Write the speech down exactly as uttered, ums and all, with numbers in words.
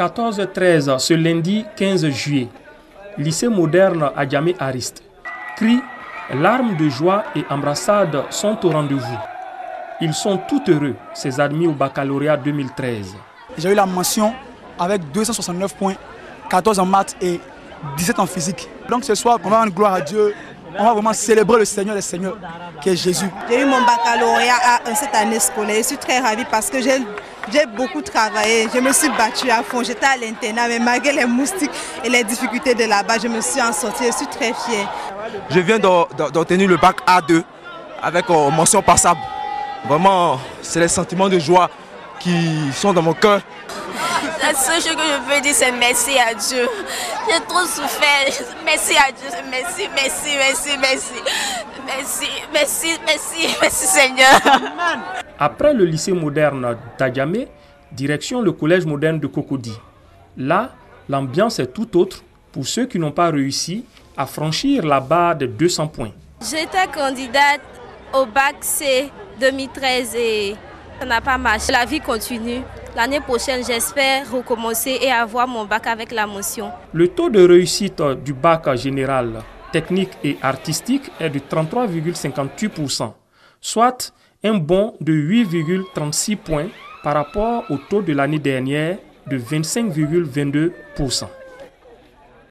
quatorze treize, ce lundi quinze juillet, lycée moderne Adjamé Ariste. Cris, larmes de joie et embrassades sont au rendez-vous. Ils sont tout heureux, ces admis au baccalauréat deux mille treize. J'ai eu la mention avec deux cent soixante-neuf points, quatorze en maths et dix-sept en physique. Donc ce soir, on va rendre gloire à Dieu. On va vraiment célébrer le Seigneur des Seigneurs, qui est Jésus. J'ai eu mon baccalauréat à cette année scolaire. Je suis très ravie parce que j'ai beaucoup travaillé. Je me suis battue à fond. J'étais à l'internat, mais malgré les moustiques et les difficultés de là-bas, je me suis en sortie. Je suis très fière. Je viens d'obtenir le bac A deux avec euh, mention passable. Vraiment, c'est les sentiments de joie qui sont dans mon cœur. La seule chose que je veux dire, c'est merci à Dieu. J'ai trop souffert. Merci à Dieu. Merci, merci, merci, merci. Merci, merci, merci, merci Seigneur. Après le lycée moderne d'Adjamé, direction le collège moderne de Cocody. Là, l'ambiance est tout autre pour ceux qui n'ont pas réussi à franchir la barre de deux cents points. J'étais candidate au bac C deux mille treize et ça n'a pas marché. La vie continue. L'année prochaine, j'espère recommencer et avoir mon bac avec la mention. Le taux de réussite du bac général, technique et artistique est de trente-trois virgule cinquante-huit pour cent, soit un bond de huit virgule trente-six points par rapport au taux de l'année dernière de vingt-cinq virgule vingt-deux pour cent.